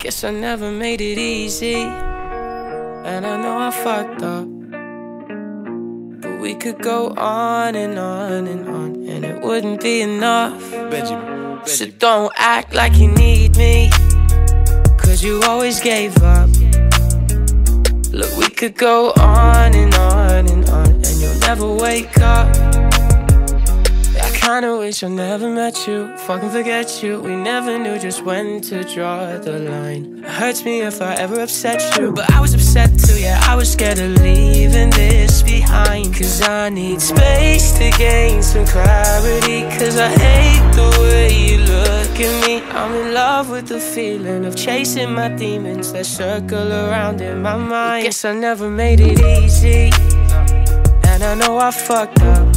Guess I never made it easy, and I know I fucked up, but we could go on and on and on, and it wouldn't be enough. Benjamin. So don't act like you need me, 'cause you always gave up. Look, we could go on and on and on, and you'll never wake up. I kinda wish I never met you, fucking forget you. We never knew just when to draw the line. It hurts me if I ever upset you, but I was upset too, yeah. I was scared of leaving this behind, 'cause I need space to gain some clarity, 'cause I hate the way you look at me. I'm in love with the feeling of chasing my demons that circle around in my mind. Guess I never made it easy, and I know I fucked up,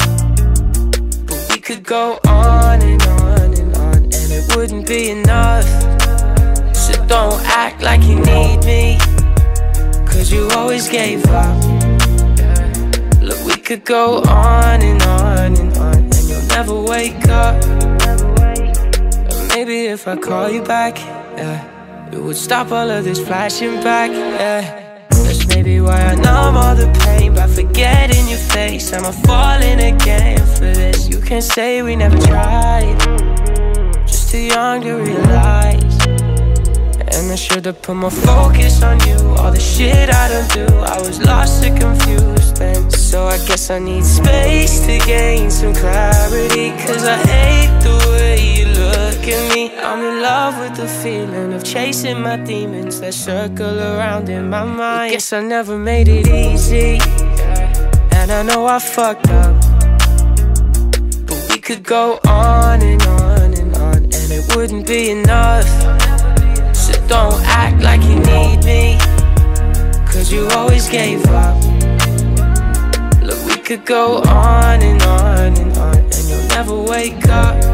could go on and on and on, and it wouldn't be enough. So don't act like you need me, 'cause you always gave up. Look, we could go on and on and on, and you'll never wake up. And maybe if I call you back, yeah, it would stop all of this flashing back, yeah. That's maybe why I numb all the pain by forgetting your face. Am I falling again for this? You can say we never tried, just too young to realize. And I should've put more focus on you, all the shit I don't do. I was lost and confused then, so I guess I need space to gain some clarity, 'cause I hate the way you look at me. I'm in love with the feeling of chasing my demons that circle around in my mind. Guess I never made it easy, and I know I fucked up, but we could go on and on and on, and it wouldn't be enough. So don't act like you need me, 'cause you always gave up. Look, we could go on and on and on, and you'll never wake up.